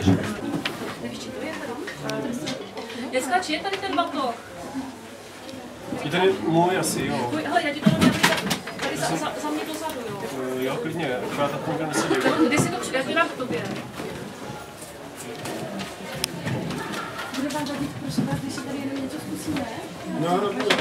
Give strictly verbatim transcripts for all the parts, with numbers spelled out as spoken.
Nevíš, či to je? Dneska, či je tady ten batoh? Je tady můj asi, jo. Tvůj, hele, já ti to nevím, tady za, za, za mě dozadu, jo. Jo, klidně, akorát tak nikdo nesedí. Kdy si to přijde, já to dám k tobě. Bude vám vadit, prosím vás, když si tady jenom něco zkusíme? No, no, no.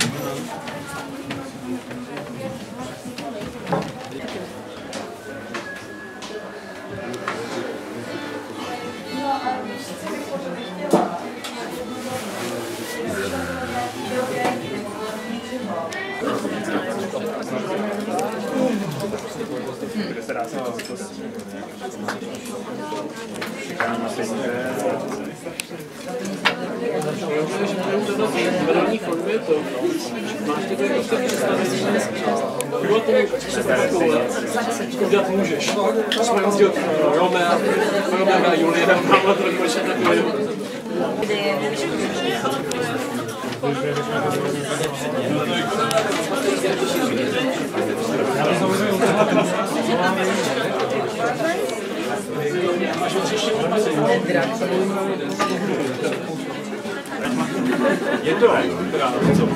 Kde se dá se to Vedení formě to máš takové prostě představení, bylo to udělat můžeš. Jsme rozdíl Romea, Romea a Julie, máme to počet takový. Je to, teda, co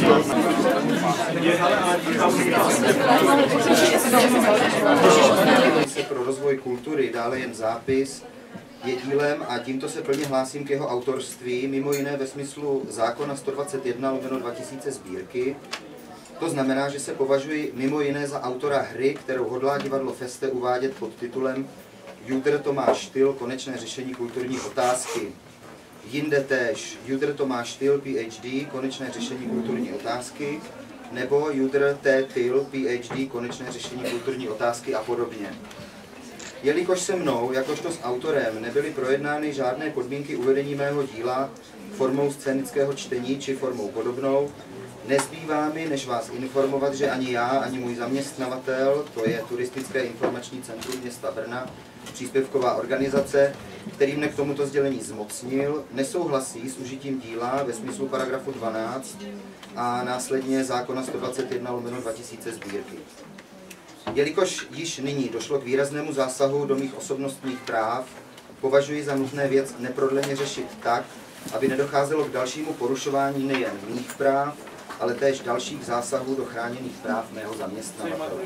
je pro rozvoj kultury dále jen zápis, je dílem a tímto se plně hlásím k jeho autorství, mimo jiné ve smyslu zákona sto dvacet jedna lomeno dva tisíce sbírky. To znamená, že se považuji mimo jiné za autora hry, kterou hodlá divadlo Feste uvádět pod titulem Judr Tomáš Štýl, konečné řešení kulturní otázky. Jinde též Judr Tomáš Štýl, P H D, konečné řešení kulturní otázky, nebo Judr T. Tyl, P H D, konečné řešení kulturní otázky a podobně. Jelikož se mnou, jakožto s autorem, nebyly projednány žádné podmínky uvedení mého díla formou scénického čtení či formou podobnou, nezbývá mi, než vás informovat, že ani já, ani můj zaměstnavatel, to je Turistické informační centrum města Brna, příspěvková organizace, který mne k tomuto sdělení zmocnil, nesouhlasí s užitím díla ve smyslu paragrafu dvanáct a následně zákona sto dvacet jedna lomeno dva tisíce sbírky. Jelikož již nyní došlo k výraznému zásahu do mých osobnostních práv, považuji za nutné věc neprodleně řešit tak, aby nedocházelo k dalšímu porušování nejen mých práv, ale též dalších zásahů do chráněných práv mého zaměstnavatele.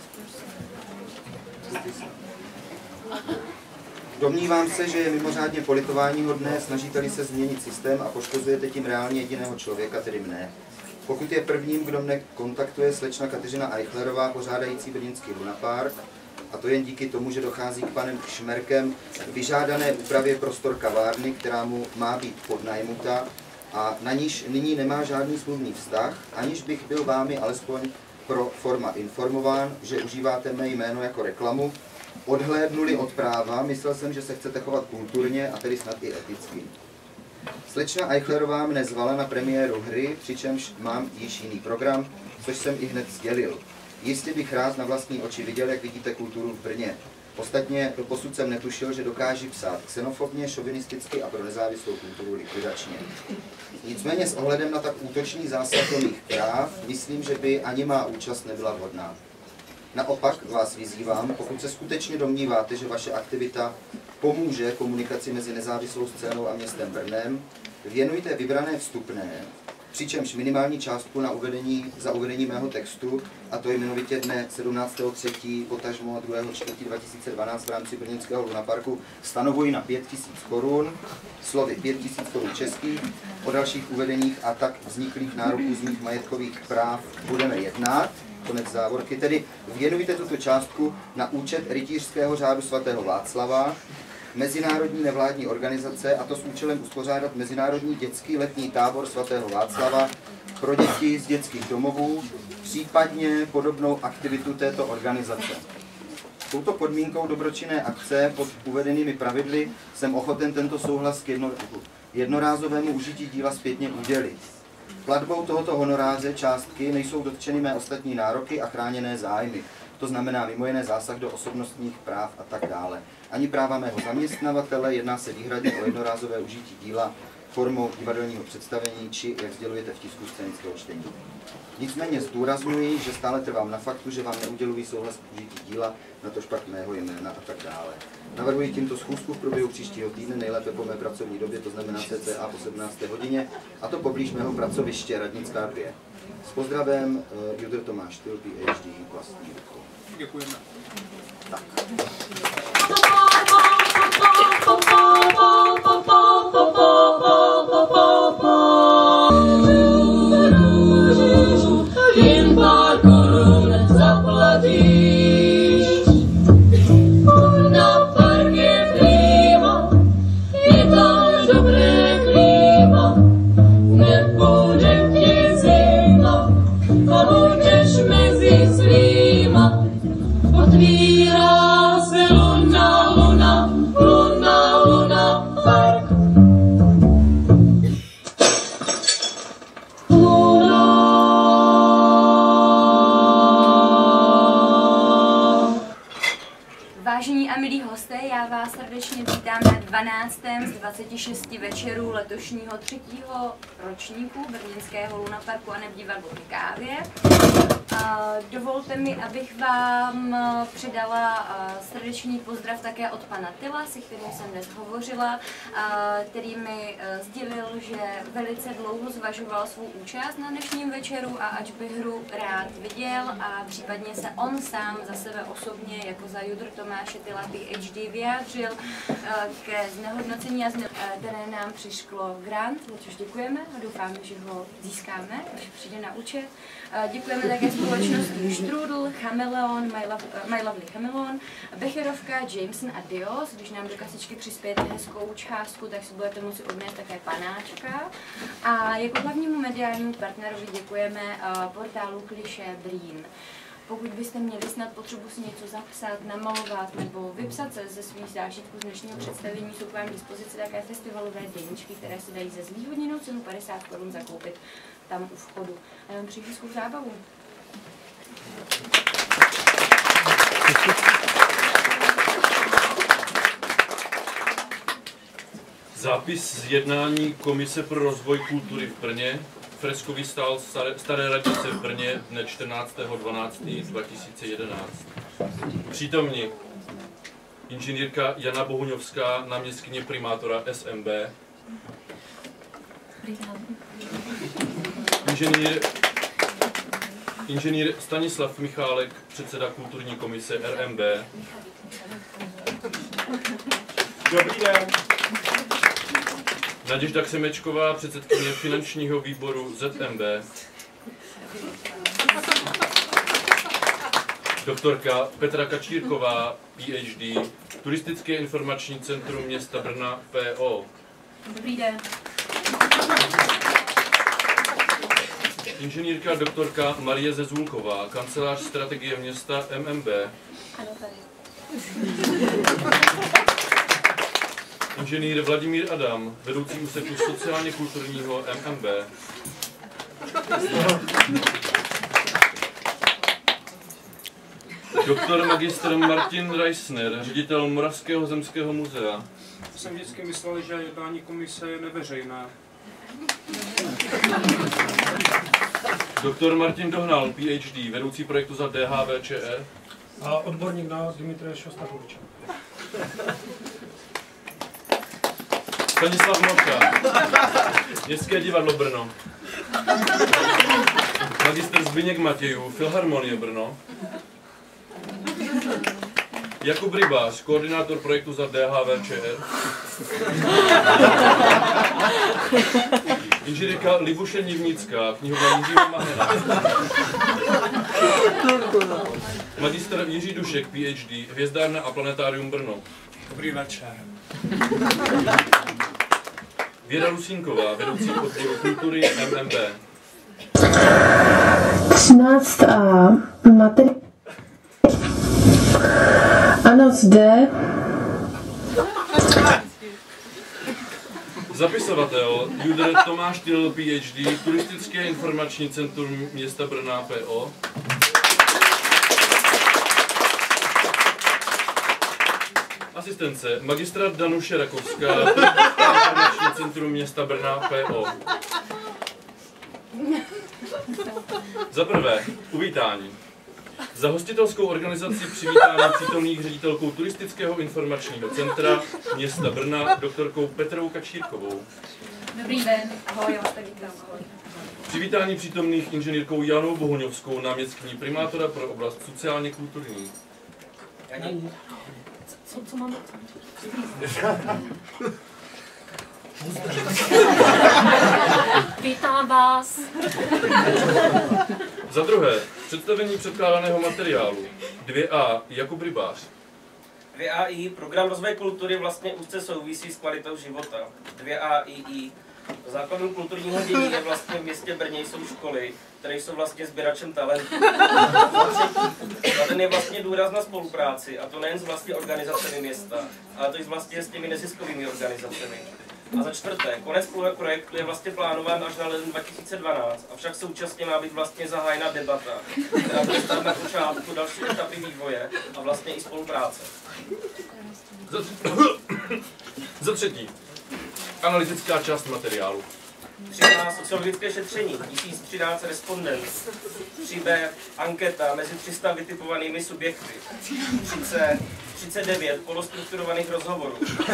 Domnívám se, že je mimořádně politováníhodné, snažíte-li se změnit systém a poškozujete tím reálně jediného člověka, tedy mne. Pokud je prvním, kdo mne kontaktuje, slečna Kateřina Eichlerová, pořádající brněnský Lunapark, a to jen díky tomu, že dochází k panem Šmerkem vyžádané úpravě prostor kavárny, která mu má být podnajmuta a na níž nyní nemá žádný smluvní vztah, aniž bych byl vámi alespoň pro forma informován, že užíváte mé jméno jako reklamu. Odhlédnuli od práva, myslel jsem, že se chcete chovat kulturně a tedy snad i eticky. Slečna Eichlerová mne zvala na premiéru hry, přičemž mám již jiný program, což jsem i hned sdělil. Jistě bych rád na vlastní oči viděl, jak vidíte kulturu v Brně. Ostatně doposud jsem netušil, že dokáží psát xenofobně, šovinisticky a pro nezávislou kulturu likvidačně. Nicméně s ohledem na tak útočný zásah do mých práv, myslím, že by ani má účast nebyla vhodná. Naopak vás vyzývám, pokud se skutečně domníváte, že vaše aktivita pomůže komunikaci mezi nezávislou scénou a městem Brnem, věnujte vybrané vstupné, přičemž minimální částku na uvedení, za uvedení mého textu, a to jmenovitě dne sedmnáctého třetího potažmo druhého čtvrtí dva tisíce dvanáct v rámci brněnského Lunaparku, stanovuji na pět tisíc korun, slovy pět tisíc korun českých, o dalších uvedeních a tak vzniklých nároků z mých majetkových práv budeme jednat. Konec závorky, tedy věnujte tuto částku na účet rytířského řádu svatého Václava, mezinárodní nevládní organizace, a to s účelem uspořádat mezinárodní dětský letní tábor svatého Václava pro děti z dětských domovů, případně podobnou aktivitu této organizace. Touto podmínkou dobročinné akce pod uvedenými pravidly jsem ochoten tento souhlas k jedno, jednorázovému užití díla zpětně udělit. Platbou tohoto honoráře částky nejsou dotčeny mé ostatní nároky a chráněné zájmy. To znamená mimo jiné zásah do osobnostních práv a tak dále. Ani práva mého zaměstnavatele, jedná se výhradně o jednorázové užití díla formou divadelního představení či, jak sdělujete v tisku, scénického čtení. Nicméně zdůrazňuji, že stále trvám na faktu, že vám neudělují souhlas k užití díla, natož pak mého jména a tak dále. Navrhuji tímto schůzku v průběhu příštího týdne, nejlépe po mé pracovní době, to znamená cca po sedmnácté hodině, a to poblíž mého pracoviště Radnická dvě. S pozdravem, uh, Judr Tomáš Tyl, PhD, vlastní rukou. Děkujeme. Tak. Jen pár korun zaplatíš. Na farmě prima je tam dobré klima. Nebude ti zima a budeš mezi svýma. Otvírá se luna, luna, luna, luna park. Vážení a milí hosté, já vás srdečně vítám na dvanáctém z dvaceti šesti večerů letošního třetího ročníku brněnského lunaparku a neb divadlo v Kávě. Dovolte mi, abych vám předala srdečný pozdrav také od pana Tyla, se kterým jsem dnes hovořila, který mi sdělil, že velice dlouho zvažoval svou účast na dnešním večeru a ač by hru rád viděl a případně se on sám za sebe osobně jako za Judr Tomáše Tyla PhD vyjádřil ke znehodnocení, a zne... které nám přišlo grant, za což děkujeme a doufáme, že ho získáme, až přijde na účet. Děkujeme také společnosti Strudel, Chameleon, My, Love, My Lovely Chameleon, Becherovka, Jameson a Dios. Když nám do kasičky přispějete hezkou částku, tak si budete moci odnést také panáčka. A jako hlavnímu mediálnímu partnerovi děkujeme portálu Kliše Brýn. Pokud byste měli snad potřebu si něco zapsat, namalovat nebo vypsat se ze svých zážitků z dnešního představení, jsou k vám k dispozici také festivalové deníčky, které se dají ze zvýhodněnou cenu padesát korun zakoupit tam u vchodu. A já vám přeji hezkou zábavu. Zápis z jednání Komise pro rozvoj kultury v Brně, freskový stál Staré radnice v Brně dne čtrnáctého dvanáctého dva tisíce jedenáct. Přítomní inženýrka Jana Bohuňovská, náměstkyně primátora S M B. Inženýr, inženýr Stanislav Michálek, předseda kulturní komise R M B. Dobrý den. Naděžda Ksemečková, předsedkyně finančního výboru Z M B. Doktorka Petra Kačírková, PhD, Turistické informační centrum města Brna, P O. Dobrý den. Inženýrka doktorka Marie Zezulková, kancelář strategie města M M B. Ano, tady. Inženýr Vladimír Adam, vedoucí úseku sociálně kulturního M M B. Doktor magistr Martin Reisner, ředitel Moravského zemského muzea. Jsem vždycky myslel, že jednání komise je neveřejné. Doktor Martin Dohnal, PhD, vedoucí projektu za D H V Č E. A odborník na Dimitrije Šostakoviče. Stanislav Mocha, Městské divadlo Brno. Magistr Zbyněk Matějů, Filharmonie Brno. Jakub Rybář, koordinátor projektu za D H V Č R. Inženýrka Libuše Nivnická, knihovna Jiřího Mahena. Magistr Jiří Dušek, PhD, Hvězdárna a planetárium Brno. Dobrý večer. Věra Rusínková, vedoucí odboru kultury M M B. třináct a materi... Ano, zde. Zapisovatel Judr Tomáš Tyl, PhD, Turistické informační centrum města Brna, P O. Asistence magistra Danuše Rakovská, informační centrum města Brna P O. Za prvé, uvítání. Za hostitelskou organizaci přivítáme přítomných ředitelkou Turistického informačního centra města Brna doktorkou Petrou Kačírkovou. Dobrý den, ahoj, já vás tady vítám, ahoj. Přivítání přítomných inženýrkou Janou Bohuňovskou, náměstkyní primátora pro oblast sociálně kulturní. Co, co mám? Vítám vás. Za druhé, představení předkládaného materiálu. dvě A. Jakub Rybář. dvě A I. Program rozvoje kultury vlastně úzce souvisí s kvalitou života. dvě A I I. Základem kulturního dění je vlastně v městě Brně jsou školy, které jsou vlastně sběračem talentů. Kladen je vlastně důraz na spolupráci, a to nejen s vlastně organizacemi města, ale to i vlastně s těmi neziskovými organizacemi. A za čtvrté, konec projektu je vlastně plánován až na leden dva tisíce dvanáct, avšak současně má být vlastně zahájena debata, která bude stát na počátku další etapy vývoje a vlastně i spolupráce. Za, za třetí, analytická část materiálu. tři A. Sociologické šetření, tisíc třináct respondentů. tři B. Anketa mezi tři sta vytipovanými subjekty. tři C. třicet devět polostrukturovaných rozhovorů.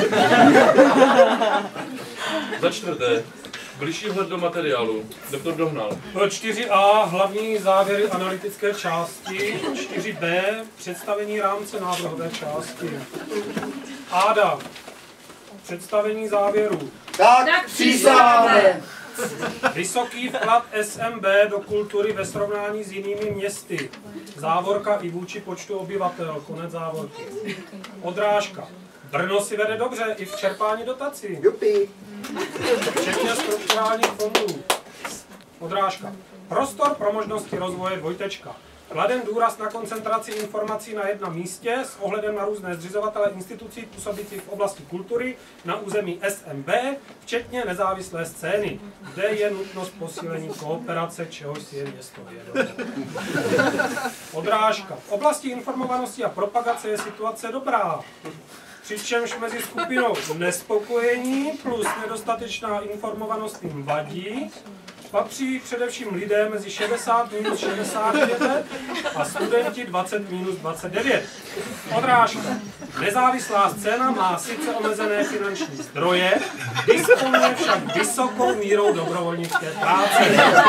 Za čtvrté, bližší vhled do materiálu. Doktor Dohnal. čtyři A. Hlavní závěry analytické části. čtyři B. Představení rámce návrhové části. Áda. Představení závěrů. Tak, tak přísáháme! Vysoký vklad S M B do kultury ve srovnání s jinými městy. Závorka i vůči počtu obyvatel. Konec závorky. Odrážka. Brno si vede dobře i v čerpání dotací. Jupi. Včetně strukturálních fondů. Odrážka. Prostor pro možnosti rozvoje dvojtečka. Kladen důraz na koncentraci informací na jednom místě s ohledem na různé zřizovatele institucí působících v oblasti kultury na území S M B, včetně nezávislé scény, kde je nutnost posílení kooperace, čehož si je město vědomo. Odrážka. V oblasti informovanosti a propagace je situace dobrá. Přičemž mezi skupinou nespokojení plus nedostatečná informovanost jim vadí, patří především lidé mezi šedesát minus šedesát pět a studenti dvacet minus dvacet devět. Odrážka. Nezávislá scéna má sice omezené finanční zdroje, disponuje však vysokou mírou dobrovolnické práce.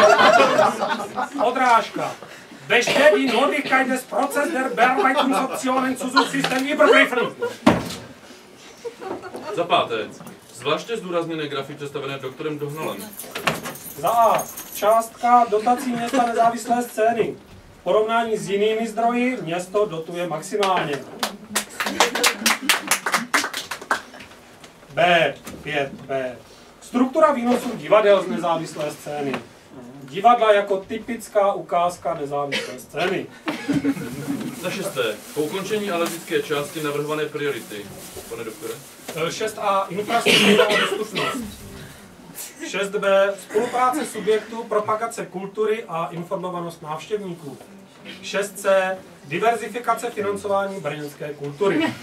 Odrážka. Besteht die Notwendigkeit des Prozesses der Bearbeitungsoptionen zu Subsystemen übergriffen. Za páté, zvláště zdůrazněné grafy představené doktorem Dohnalem. Za A. Částka dotací města nezávislé scény. V porovnání s jinými zdroji město dotuje maximálně. B. pět B. Struktura výnosů divadel z nezávislé scény. Divadla jako typická ukázka nezávislé scény. Za šesté, po ukončení analytické části navrhované priority. Pane doktore. šest A. Infrastruktura a dostupnost. šest B. Spolupráce subjektů, propagace kultury a informovanost návštěvníků. šest C. Diverzifikace financování brněnské kultury.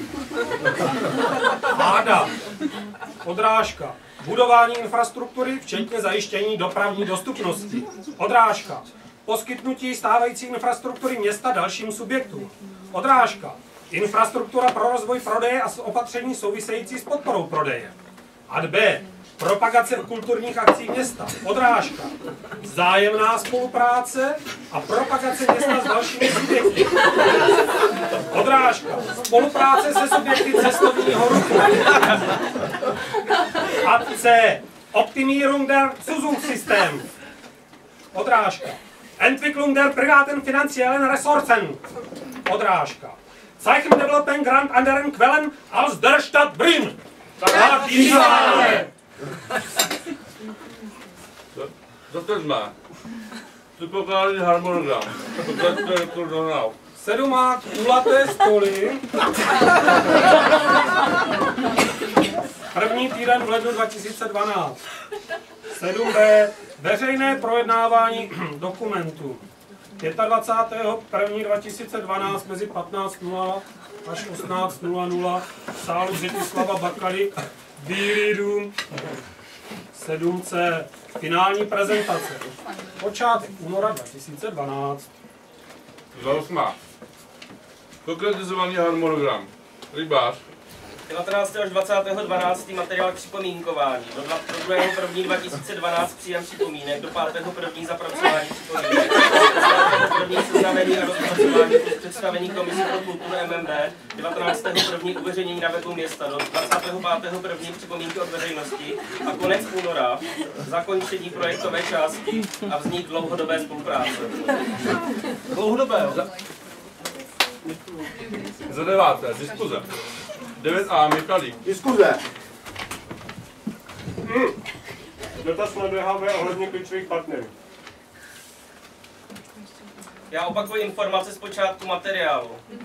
Áda. Odrážka. Budování infrastruktury, včetně zajištění dopravní dostupnosti. Odrážka. Poskytnutí stávající infrastruktury města dalším subjektům. Odrážka. Infrastruktura pro rozvoj prodeje a opatření související s podporou prodeje. Ad B. Propagace kulturních akcí města. Odrážka. Vzájemná spolupráce a propagace města s dalšími subjekty. Odrážka. Spolupráce se subjekty cestovního ruchu. Ad C. Optimierung der Zusungssystem. Odrážka. Entwicklung der privaten finanziellen Ressourcen. Odrážka. Zeichen development grand anderen Quellen als der Stadt Brünn. Tak díváme. Za to má. Předpokládaný harmonogram. To je doktor Dohnal. sedm A. Kulaté stoly. První týden v lednu dva tisíce dvanáct. sedm B. Veřejné projednávání dokumentů. dvacátého prvního dva tisíce dvanáct mezi patnáct nula až osmnáct nula nula v sálu Břetislava Bakaly, Bílý dům, sedm C. Finální prezentace. Počátek února dva tisíce dvanáct. Za osmá. Konkretizovaný harmonogram. Rybář. devatenáctého až dvacátého dvanáctého materiál k připomínkování. Do druhého prvního dva tisíce dvanáct příjem připomínek, do pátého prvního zapracování připomínek, do desátého prvního seznamení a rozpracování plus představení komise pro kulturu M M D, devatenáctého prvního uveřejnění na webu města, do dvacátého pátého prvního připomínky od veřejnosti a konec února zakončení projektové části a vznik dlouhodobé spolupráce. Dlouhodobé, jo? Za deváté. Diskuze. devět A. Michalík. Diskuze. Hmm. Dotaz na D H V ohledně klíčových partnerů. Já opakuji informace z počátku materiálu.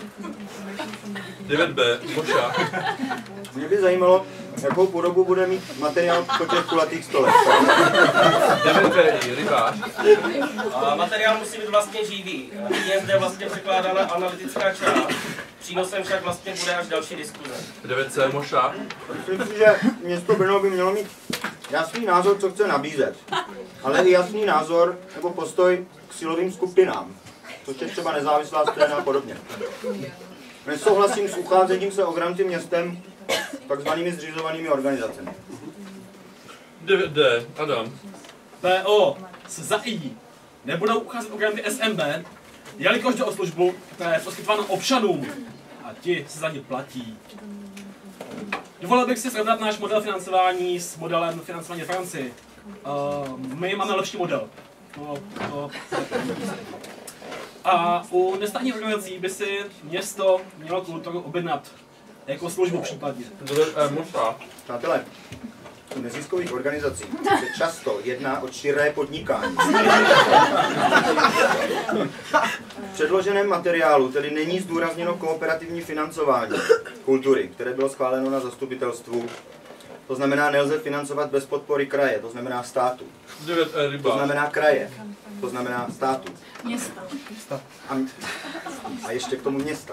devět B. Moša. Mě by zajímalo, jakou podobu bude mít materiál po těch kulatých stolech. devět B. Rybář. A materiál musí být vlastně živý. Je zde vlastně překládána analytická část. Přínosem však vlastně bude až další diskuze. devět C. Moša. Myslím si, že město Brno by mělo mít jasný názor, co chce nabízet, ale i jasný názor nebo postoj k silovým skupinám, což je třeba nezávislá strana a podobně. Nesouhlasím s ucházením se o granty městem takzvanými zřizovanými organizacemi. devět D. Adam. P O s za I nebudou ucházet o granty S M B, jelikož jde o službu, která je poskytována občanům a ti se za ně platí. Dovolil bych si srovnat náš model financování s modelem financování v Francii. Uh, my máme lepší model. No, to... A u nestátních organizací by si město mělo kulturu objednat jako službu případně. Přátelé, u neziskových organizací se často jedná o čiré podnikání. V předloženém materiálu tedy není zdůrazněno kooperativní financování kultury, které bylo schváleno na zastupitelstvu. To znamená, nelze financovat bez podpory kraje, to znamená státu. To znamená kraje, to znamená státu. Města. A, a ještě k tomu města.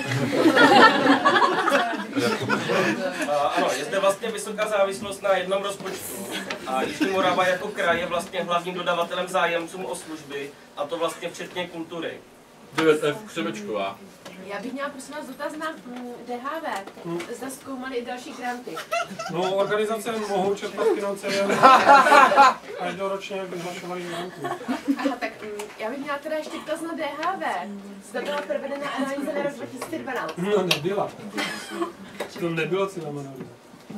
Ano, je zde vlastně vysoká závislost na jednom rozpočtu. A Jižní Morava jako kraj je vlastně hlavním dodavatelem zájemcům o služby, a to vlastně včetně kultury. devět F. Křemečková. Já bych měla prosím vás dotaz na D H V. Zda zkoumali i další granty. No, organizace mohou čerpat finance jen každoročně vyhlašovaný grantů. Aha, tak já bych měla teda ještě dotaz na D H V. Zda byla provedena analýza na rok dva tisíce dvanáct. No, nebyla. To nebylo cílem analýza.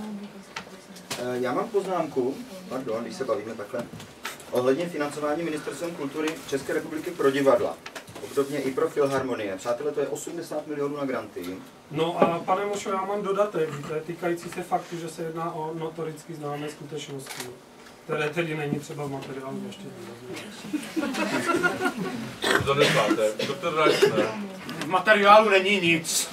Já mám poznámku, pardon, když se bavíme takhle, ohledně financování Ministerstvem kultury České republiky pro divadla. Obdobně i pro Filharmonie. Přátelé, to je osmdesát milionů na granty. No a pane Mošo, já mám dodatek, týkající se faktu, že se jedná o notoricky známé skutečnosti, které tedy není třeba v materiálu ještě Za desáté. Doktor Reichner. V materiálu není nic.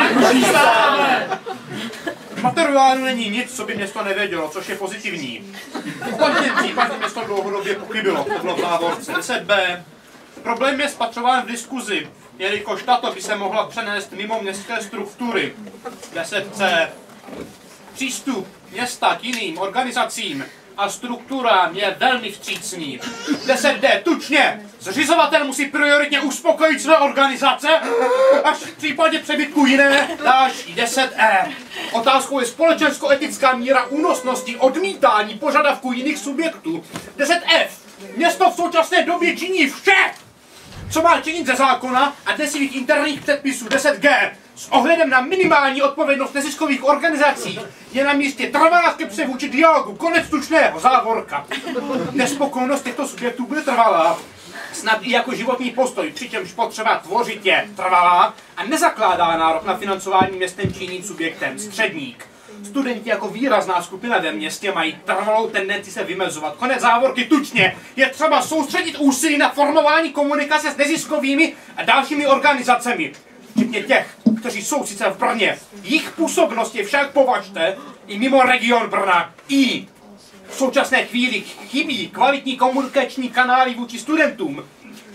V materiálu není nic, co by město nevědělo, což je pozitivní. V každém případě město dlouhodobě pochybilo, to bylo v závorce. deset B. Problém je spatřován v diskuzi, jelikož tato by se mohla přenést mimo městské struktury. deset C. Přístup města k jiným organizacím a strukturám je velmi vstřícný. deset D. Tučně! Zřizovatel musí prioritně uspokojit své organizace, až v případě přebytku jiné další. deset E. Otázkou je společensko-etická míra únosnosti odmítání požadavků jiných subjektů. deset F. Město v současné době činí vše, co má činit ze zákona a dnes svých interních předpisů. deset G. S ohledem na minimální odpovědnost neziskových organizací je na místě trvalá skepse vůči dialogu. Konec tučného, závorka. Nespokojenost těchto subjektů bude trvalá, snad i jako životní postoj, přičemž potřeba tvořit je trvalá a nezakládá nárok na financování městem či jiným subjektem. Středník. Studenti jako výrazná skupina ve městě mají trvalou tendenci se vymezovat. Konec závorky tučně. Je třeba soustředit úsilí na formování komunikace s neziskovými a dalšími organizacemi. Včetně těch, kteří jsou sice v Brně. Jejich působnost je však považte i mimo region Brna. I v současné chvíli chybí kvalitní komunikační kanály vůči studentům.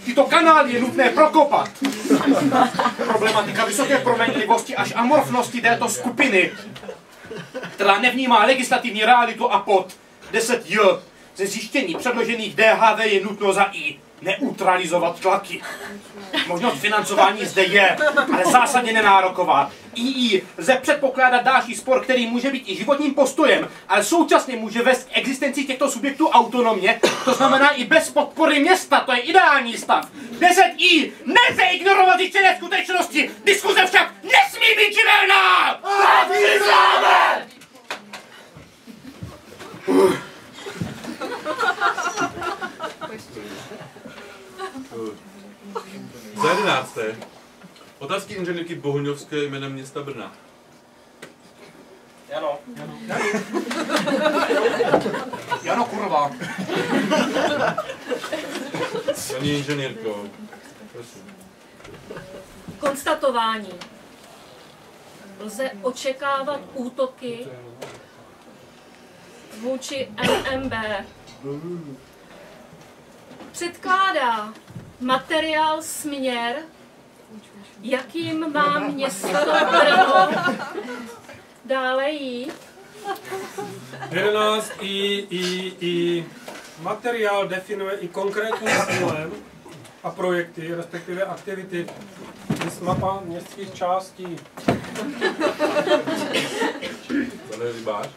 Tyto kanály je nutné prokopat. Problematika vysoké provedlivosti až amorfnosti této skupiny, která nevnímá legislativní realitu a pod deset J ze zjištění předložených D H V je nutno za I neutralizovat tlaky. Možnost financování zde je, ale zásadně nenároková. I I lze předpokládat další spor, který může být i životním postojem, ale současně může vést k existenci těchto subjektů autonomně, to znamená i bez podpory města, to je ideální stav. deset I nelze ignorovat zjištěné skutečnosti, diskuze však nesmí být živelná! Za jedenácté. Otázky inženýrky Bohuňovské jménem města Brna. Jano. Jano, kurva. Paní inženýrko, prosím. Konstatování. Lze očekávat útoky vůči N M B. Předkládá materiál směr, jakým má město Brno dále jít. jedenáct i, i, i materiál definuje i konkrétní cílem a projekty, respektive aktivity. Jest mapa městských částí. Pane Rybář?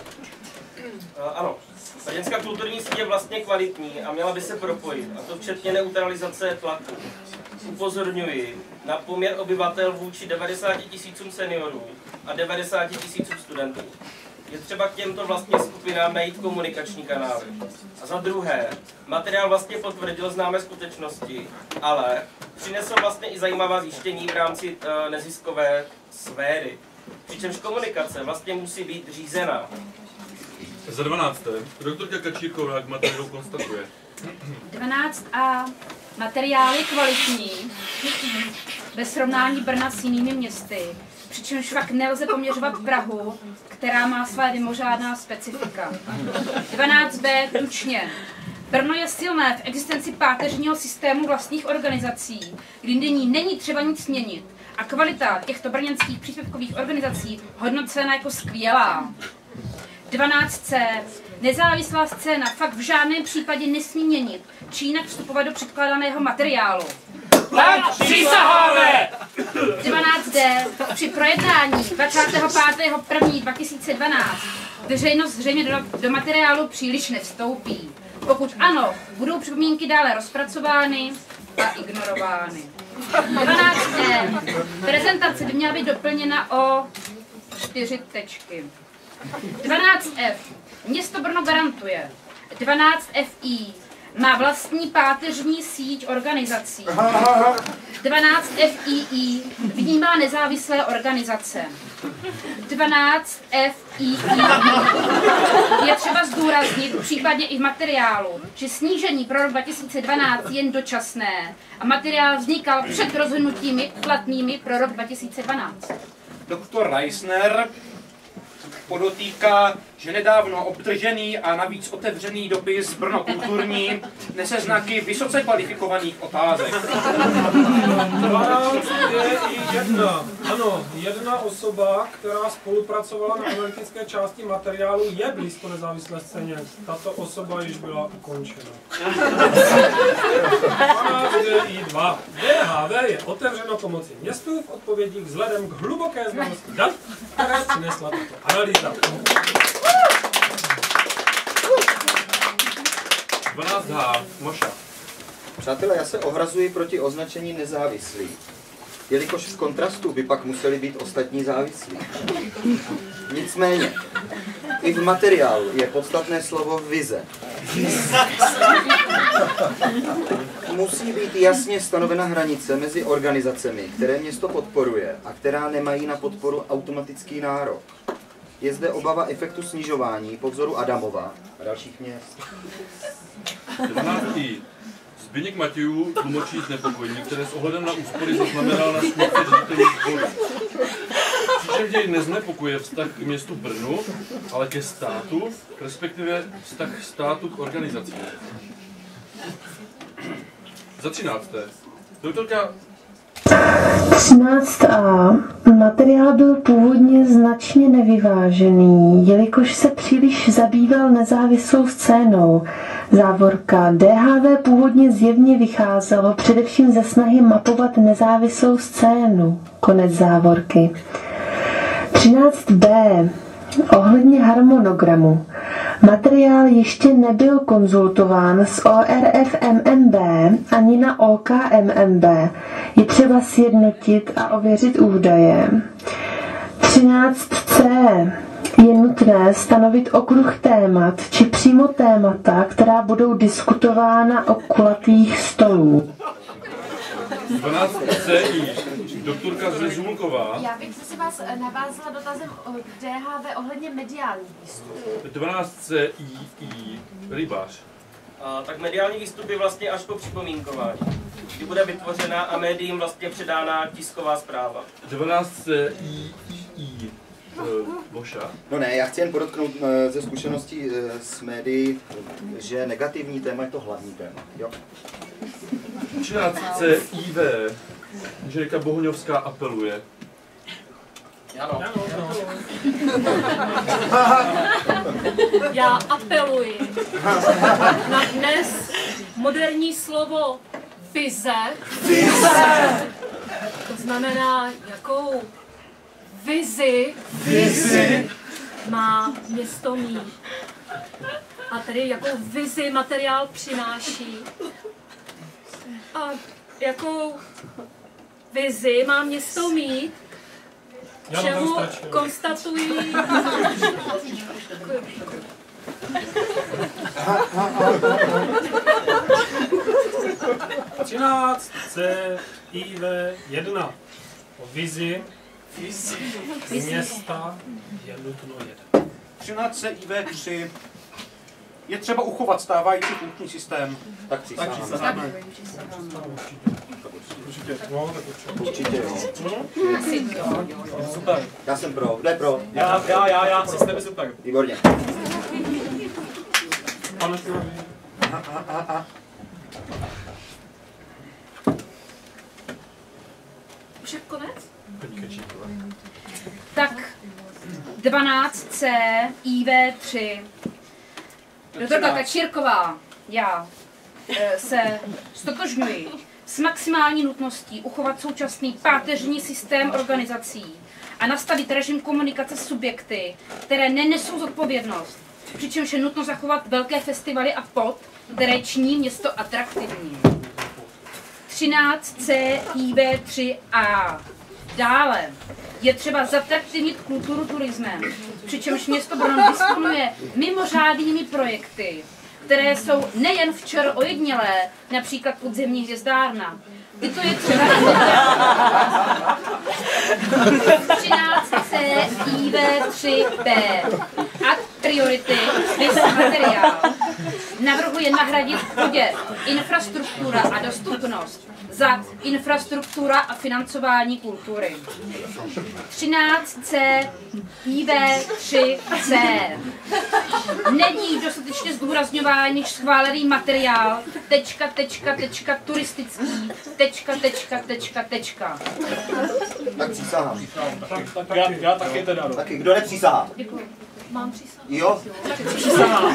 Uh, ano. Brněnská kulturní síť je vlastně kvalitní a měla by se propojit, a to včetně neutralizace tlaku. Upozorňuji na poměr obyvatel vůči devadesáti tisícům seniorů a devadesáti tisícům studentů. Je třeba k těmto vlastně skupinám najít komunikační kanály. A za druhé, materiál vlastně potvrdil známé skutečnosti, ale přinesl vlastně i zajímavá zjištění v rámci uh, neziskové sféry. Přičemž komunikace vlastně musí být řízená. Za dvanácté. Doktorka Kačírková k materiálu konstatuje. dvanáct a materiál je kvalitní ve srovnání Brna s jinými městy, přičemž však nelze poměřovat Prahu, která má své mimořádná specifika. dvanáct B tučně. Brno je silné v existenci páteřního systému vlastních organizací, kdy nyní není třeba nic měnit a kvalita těchto brněnských příspěvkových organizací hodnocena jako skvělá. dvanáct C. Nezávislá scéna fakt v žádném případě nesmí měnit, či jinak vstupovat do předkládaného materiálu. Tak přísaháme! dvanáct D. Při projednání dvacátého pátého prvního dva tisíce dvanáct veřejnost zřejmě do, do materiálu příliš nevstoupí. Pokud ano, budou připomínky dále rozpracovány a ignorovány. dvanáct E. Prezentace by měla být doplněna o čtyři tečky. dvanáct F. Město Brno garantuje. dvanáct F I. Má vlastní páteřní síť organizací. dvanáct F I I. Vnímá nezávislé organizace. dvanáct F I I. Je třeba zdůraznit případně i v materiálu, že snížení pro rok dva tisíce dvanáct je jen dočasné a materiál vznikal před rozhodnutími platnými pro rok dva tisíce dvanáct. Doktor Reisner podotýká, že nedávno obdržený a navíc otevřený dopis Brno kulturní nese znaky vysoce kvalifikovaných otázek. dvanáct je i jedna. Ano, jedna osoba, která spolupracovala na analytické části materiálu, je blízko nezávislé scéně. Tato osoba již byla ukončena. dvanáct je i dva. D H V je otevřeno pomocí městů v odpovědích vzhledem k hluboké znalosti dat, které přinesla tato analýza. dvanáct H. Moša. Přátelé, já se ohrazuji proti označení nezávislý, jelikož v kontrastu by pak museli být ostatní závislí. Nicméně, i v materiálu je podstatné slovo vize. Musí být jasně stanovena hranice mezi organizacemi, které město podporuje a která nemají na podporu automatický nárok. Je zde obava efektu snižování po vzoru Adamova a dalších měst. dvanáct I. Zbyněk Matějů tlumočí znepokojení, které s ohledem na úspory zaznamenal na schůzce ředitelů školy. Přičemž jej neznepokuje vztah k městu Brnu, ale ke státu, respektive vztah státu k organizacím. Za třinácté. Doktorka třináct a. Materiál byl původně značně nevyvážený, jelikož se příliš zabýval nezávislou scénou. Závorka D H V původně zjevně vycházelo především ze snahy mapovat nezávislou scénu. Konec závorky. třináct B. Ohledně harmonogramu. Materiál ještě nebyl konzultován s O R F M M B ani na O K M M B. Je třeba sjednotit a ověřit údaje. třináct C. Je nutné stanovit okruh témat či přímo témata, která budou diskutována o kulatých stolů. dvanáct C I. Doktorka Zezulková. Já bych zase vás navázala dotazem o D H V ohledně mediálních výstupů. dvanáct C I I. Rybář. A, tak mediální výstup je vlastně až po připomínkování, kdy bude vytvořena a médiím vlastně předána tisková zpráva. dvanáct C I I. Voša. No ne, já chci jen podotknout ze zkušeností s médií, že negativní téma je to hlavní téma. Jo? třináct C I V. Inženýrka Bohuňovská apeluje. Ano. Já apeluji na dnes moderní slovo vize. Vize! To znamená, jakou vizi, vizi má město mít. A tedy jakou vizi materiál přináší. A jakou vizi má město mít, čemu konstatují... třináct C I V jedna. O vizi města je nutno jeden. třináct C I V tři. Je třeba uchovat stávající funkční systém. Tak přísaháme. Určitě. Určitě. Super. Já jsem pro. Kdo je pro? Já, já, já, já. Systém je super. Výborně. A, a, a, a. Už je konec? Tak dvanáct C I V tři. Doktorka Kačírková, já e, se stotožňuji s maximální nutností uchovat současný páteřní systém organizací a nastavit režim komunikace s subjekty, které nenesou zodpovědnost, přičemž je nutno zachovat velké festivaly a pod, které činí město atraktivní. třináct C I V tři A. Dále je třeba zatraktivnit kulturu turismem, přičemž město Brno disponuje mimořádnými projekty, které jsou nejen včera ojedinělé, například podzemní hvězdárna. Tyto je třeba třináct C I V tři B. A priority vys materiál. Navrhuje nahradit v bodě infrastruktura a dostupnost za infrastruktura a financování kultury. třináct C I V tři C. Není dostatečně zdůrazňování schválený materiál tečka, tečka, tečka, turistický tečka, tečka, tečka, tečka. Tak přísahám. Tak já, já taky teda. Taky, kdo nepřísahá? Děkuji. Mám přísahu. Jo? Přísahá.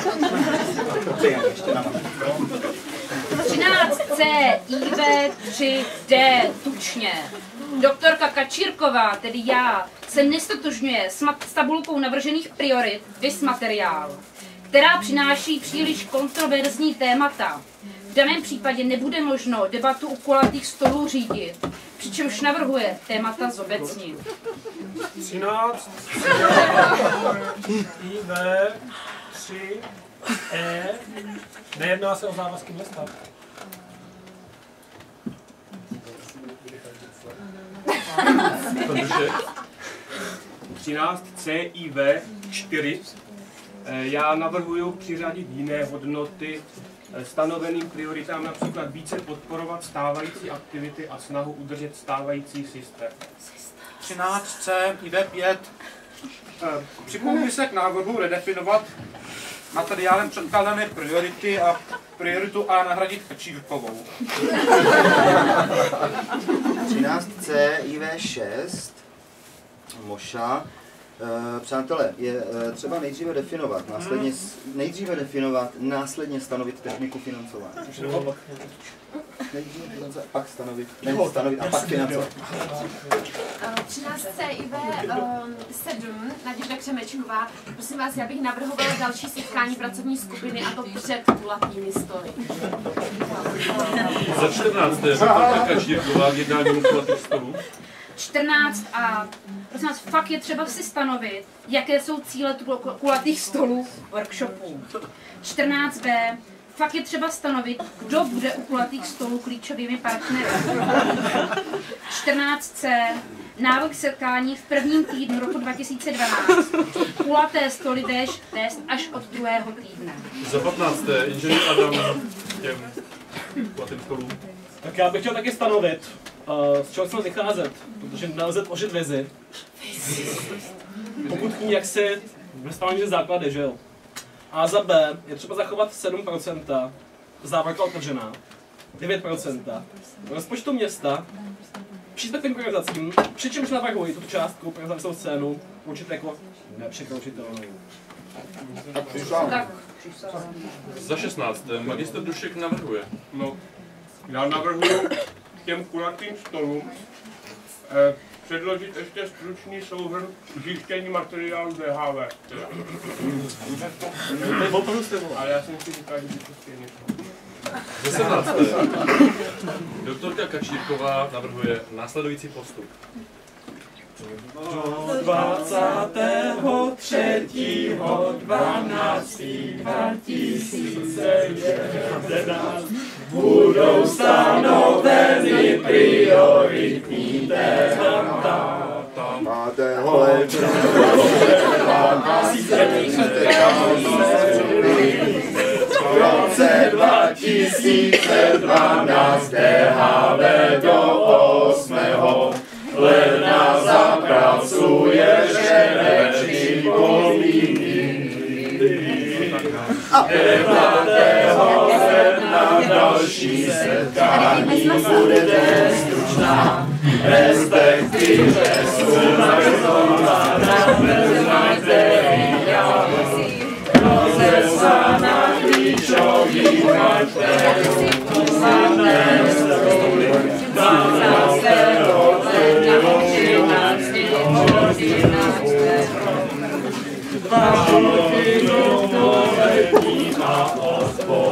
třináct C I V tři D tučně. Doktorka Kačírková, tedy já, se nestotožňuje s, s tabulkou navržených priorit vys materiál, která přináší příliš kontroverzní témata. V daném případě nebude možno debatu u kulatých stolů řídit, přičemž navrhuje témata zobecnit. třináct I V tři E. Nejedná se o závazky města. třináct C I V čtyři. Já navrhuji přiřadit jiné hodnoty stanoveným prioritám, například více podporovat stávající aktivity a snahu udržet stávající systém. třináct C I V pět. Připojuji se k návrhu redefinovat materiálem předkládané priority a prioritu A nahradit Kačírkovou. třináct C I V šest Moša. E, přátelé, je e, třeba nejdříve definovat, následně, nejdříve definovat, následně stanovit techniku financování. Nejdříve financovat, pak stanovit, ne, stanovit a pak financovat. třináct C I V sedm, Naděžda Křemečková. Prosím vás, já bych navrhovala další setkání pracovní skupiny, a to před kulatými stoly. Za čtrnácté Roberta Kačírková k jednání kulatých stolů. čtrnáct a prosím vás, fakt je třeba si stanovit, jaké jsou cíle kulatých stolů workshopů. čtrnáct B, fakt je třeba stanovit, kdo bude u kulatých stolů klíčovými partnery. čtrnáct C, návrh setkání v prvním týdnu roku dva tisíce dvanáct. Kulaté stoly jdeš test až od druhého týdne. Za patnácté inženýr Adam těm kulatým stolům. Tak já bych chtěl taky stanovit, uh, z čeho chceme vycházet, protože nelze tvořit vizi, pokud k ní jaksi vystavený základy, že jo. A za B je třeba zachovat sedm procent, závorka otevřená, devět procent rozpočtu města, příspěvkem k organizacím, přičemž navrhuji tuto částku pro nezávislou scénu určitě jako nepřekročitelnou. Tak. Za šestnácté magistr Dušek navrhuje. No, já navrhuji k těm kulatým stolům eh, předložit ještě stručný souhrn zjištění materiálu D H V. Ale já jsem si říkal, že by to stejně šlo. Za sedmnácté doktorka Kačírková navrhuje následující postup. dvacátého třetího dvanáctého dva tisíce jedenáct budou stanoveny prioritní témata. pátého ledna v roce dva tisíce dvanáct D H V do osmého ledna zapracuje šereční povinný. devátého ledna další setkání bude stručná, respektive sumarizovaná materiál. Rozeslaná klíčových materiálů na nestoly dvanáctého Dva roky do poletní a odpolední